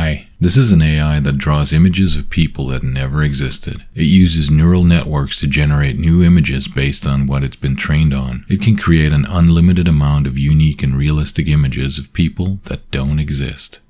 AI. This is an AI that draws images of people that never existed. It uses neural networks to generate new images based on what it's been trained on. It can create an unlimited amount of unique and realistic images of people that don't exist.